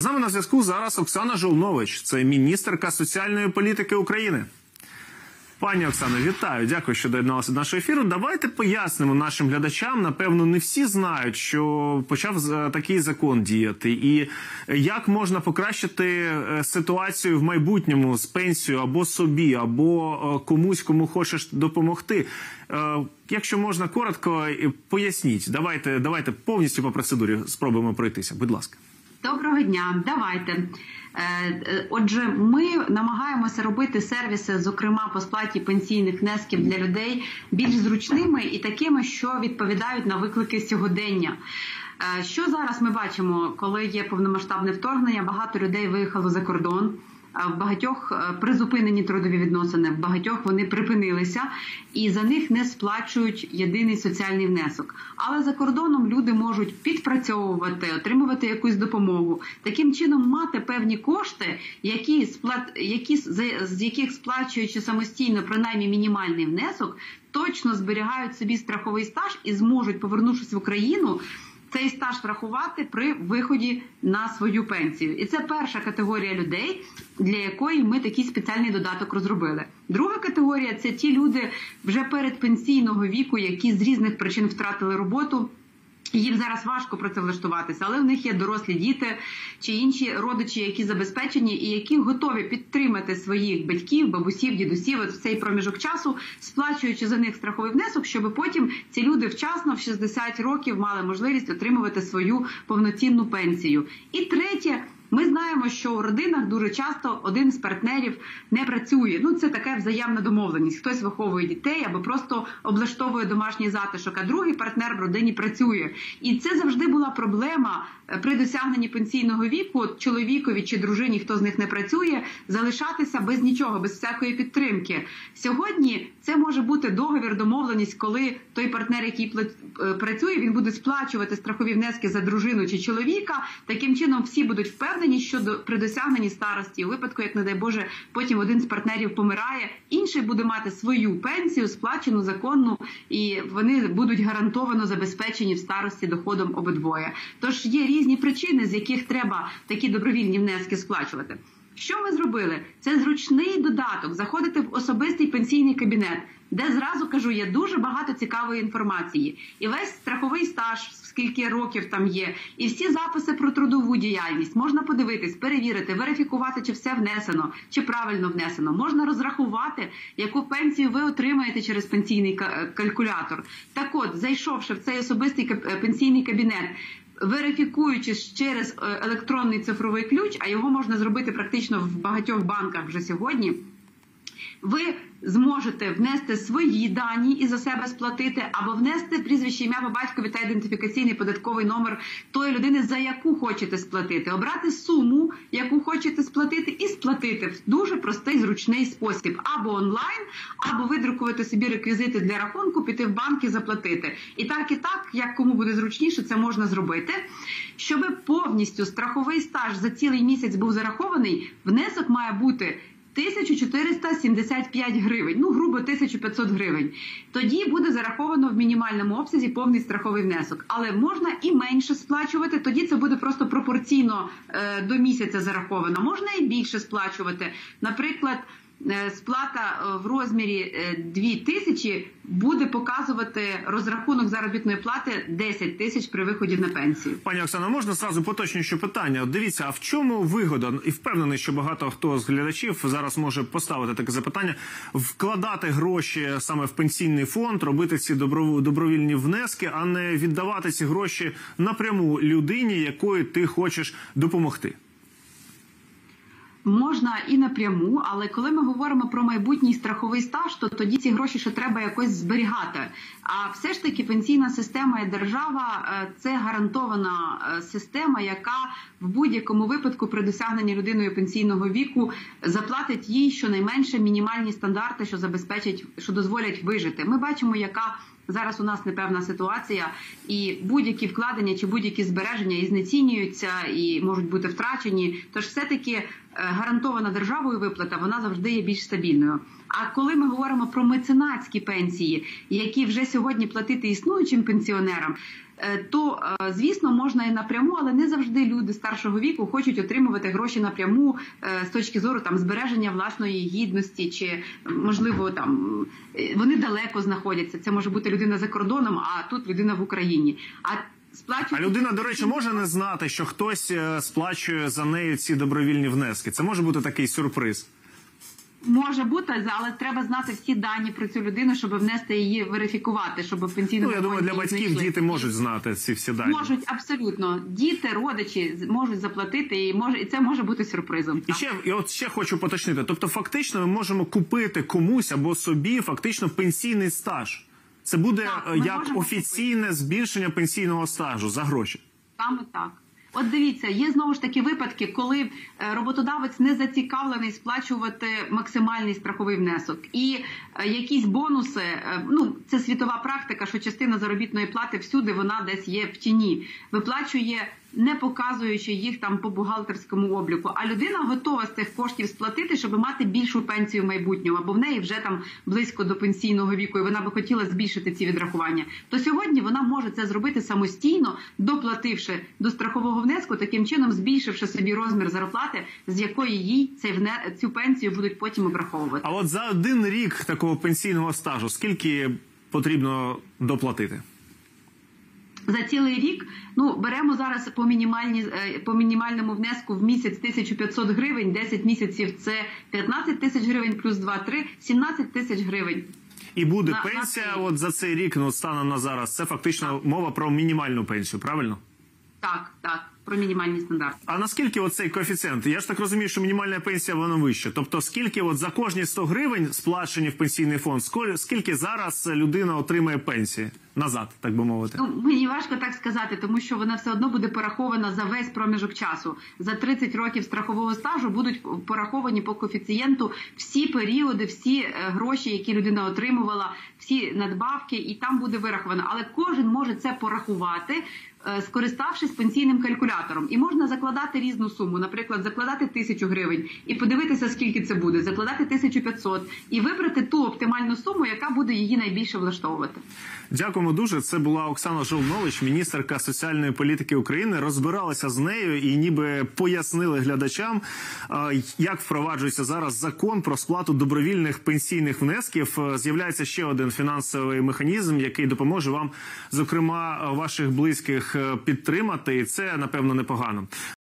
нами на зв'язку зараз Оксана Жолнович, це міністерка соціальної політики України. Пані Оксано, вітаю, дякую, що доєдналися до нашого ефіру. Давайте пояснимо нашим глядачам, напевно, не всі знають, що почав такий закон діяти. І як можна покращити ситуацію в майбутньому з пенсією або собі, або комусь, кому хочеш допомогти. Якщо можна коротко, поясніть. Давайте повністю по процедурі спробуємо пройтися. Будь ласка. Доброго дня, давайте. Отже, ми намагаємося робити сервіси, зокрема по сплаті пенсійних внесків для людей, більш зручними і такими, що відповідають на виклики сьогодення. Що зараз ми бачимо, коли є повномасштабне вторгнення, багато людей виїхало за кордон, в багатьох призупинені трудові відносини, в багатьох вони припинилися і за них не сплачують єдиний соціальний внесок. Але за кордоном люди можуть підпрацьовувати, отримувати якусь допомогу, таким чином мати певні кошти, з яких сплачуючи самостійно принаймні мінімальний внесок, точно зберігають собі страховий стаж і зможуть, повернувшись в Україну, цей стаж рахувати при виході на свою пенсію. І це перша категорія людей, для якої ми такий спеціальний додаток розробили. Друга категорія – це ті люди вже передпенсійного віку, які з різних причин втратили роботу. Їм зараз важко працевлаштуватися, але в них є дорослі діти чи інші родичі, які забезпечені і які готові підтримати своїх батьків, бабусів, дідусів в цей проміжок часу, сплачуючи за них страховий внесок, щоб потім ці люди вчасно в 60 років мали можливість отримувати свою повноцінну пенсію. І третє, ми знаємо, що у родинах дуже часто один з партнерів не працює. Це така взаємна домовленість. Хтось виховує дітей або просто облаштовує домашній затишок, а другий партнер в родині працює. І це завжди була проблема при досягненні пенсійного віку чоловікові чи дружині, хто з них не працює, залишатися без нічого, без всякої підтримки. Сьогодні це може бути договір, домовленість, коли той партнер, який працює, він буде сплачувати страхові внески за дружину чи чоловіка. Таким чином всі будуть впевнені, що при досягненні старості, у випадку, як, не дай Боже, потім один з партнерів помирає, інший буде мати свою пенсію, сплачену, законну, і вони будуть гарантовано забезпечені в старості доходом обидвоє. Тож є різні причини, з яких треба такі добровільні внески сплачувати. Що ми зробили? Це зручний додаток. Заходите в особистий пенсійний кабінет, де, зразу кажу, є дуже багато цікавої інформації. І весь страховий стаж, скільки років там є, і всі записи про трудову діяльність. Можна подивитись, перевірити, верифікувати, чи все внесено, чи правильно внесено. Можна розрахувати, яку пенсію ви отримаєте через пенсійний калькулятор. Так от, зайшовши в цей особистий пенсійний кабінет, верифікуючи через електронний цифровий ключ, а його можна зробити практично в багатьох банках вже сьогодні, ви зможете внести свої дані і за себе сплатити, або внести прізвище, ім'я по батькові та ідентифікаційний податковий номер тої людини, за яку хочете сплатити, обрати суму, яку хочете сплатити, і сплатити в дуже простий, зручний спосіб. Або онлайн, або видрукувати собі реквізити для рахунку, піти в банк і заплатити. І так, як кому буде зручніше, це можна зробити. Щоб повністю страховий стаж за цілий місяць був зарахований, внесок має бути 1475 гривень, грубо 1500 гривень. Тоді буде зараховано в мінімальному обсязі повний страховий внесок. Але можна і менше сплачувати, тоді це буде просто пропорційно до місяця зараховано. Можна і більше сплачувати. Наприклад, сплата в розмірі 2000 буде показувати розрахунок заробітної плати 10 тисяч при виході на пенсію. Пані Оксано, можна зразу поточніше питання? Дивіться, а в чому вигода, і впевнений, що багато хто з глядачів зараз може поставити таке запитання, вкладати гроші саме в пенсійний фонд, робити ці добровільні внески, а не віддавати ці гроші напряму людині, якої ти хочеш допомогти? Можна і напряму, але коли ми говоримо про майбутній страховий стаж, то тоді ці гроші ще треба якось зберігати. А все ж таки пенсійна система і держава – це гарантована система, яка в будь-якому випадку при досягненні людиною пенсійного віку заплатить їй щонайменше мінімальні стандарти, що забезпечать, що дозволять вижити. Ми бачимо, яка зараз у нас непевна ситуація, і будь-які вкладення чи будь-які збереження і знецінюються, і можуть бути втрачені. Тож все-таки гарантована державою виплата, вона завжди є більш стабільною. А коли ми говоримо про меценатські пенсії, які вже сьогодні платити існуючим пенсіонерам, то, звісно, можна і напряму, але не завжди люди старшого віку хочуть отримувати гроші напряму з точки зору там збереження власної гідності, чи, можливо, там вони далеко знаходяться. Це може бути людина за кордоном, а тут людина в Україні. А людина, до речі, може не знати, що хтось сплачує за нею ці добровільні внески? Це може бути такий сюрприз? Може бути, але треба знати всі дані про цю людину, щоб внести її, верифікувати, щоб пенсійному я думаю, для батьків діти можуть знати ці всі дані. Можуть, абсолютно. Діти, родичі можуть заплатити, і це може бути сюрпризом. І ще хочу поточнити. Тобто, фактично, ми можемо купити комусь або собі фактично пенсійний стаж. Це буде як офіційне збільшення пенсійного стажу за гроші. Саме так. От дивіться, є знову ж таки випадки, коли роботодавець не зацікавлений сплачувати максимальний страховий внесок. І якісь бонуси, це світова практика, що частина заробітної плати всюди, вона десь є в тіні. Виплачує, не показуючи їх там по бухгалтерському обліку. А людина готова з цих коштів сплатити, щоб мати більшу пенсію в майбутньому, або в неї вже там близько до пенсійного віку, і вона би хотіла збільшити ці відрахування. То сьогодні вона може це зробити самостійно, доплативши до страхового внеску, таким чином збільшивши собі розмір зарплати, з якої їй цю пенсію будуть потім обраховувати. А от за один рік такого пенсійного стажу скільки потрібно доплатити? За цілий рік, беремо зараз по мінімальному внеску в місяць 1500 гривень, 10 місяців – це 15 тисяч гривень, плюс 2-3 – 17 тисяч гривень. І буде пенсія от за цей рік, станом на зараз, це фактично мова про мінімальну пенсію, правильно? Так, про мінімальні стандарти. А наскільки оцей коефіцієнт? Я ж так розумію, що мінімальна пенсія, вона вища. Тобто, скільки за кожні 100 гривень сплачені в пенсійний фонд, скільки зараз людина отримає пенсії? Назад, так би мовити. Мені важко так сказати, тому що вона все одно буде порахована за весь проміжок часу. За 30 років страхового стажу будуть пораховані по коефіцієнту всі періоди, всі гроші, які людина отримувала, всі надбавки, і там буде вираховано. Але кожен може це порахувати, скориставшись пенсійним калькулятором. І можна закладати різну суму. Наприклад, закладати 1000 гривень і подивитися, скільки це буде. Закладати 1500 і вибрати ту оптимальну суму, яка буде її найбільше влаштовувати. Дякуємо дуже. Це була Оксана Жолнович, міністерка соціальної політики України. Розбиралися з нею і ніби пояснили глядачам, як впроваджується зараз закон про сплату добровільних пенсійних внесків. З'являється ще один фінансовий механізм, який допоможе вам, зокрема, ваших близьких підтримати. І це, напевно, непогано.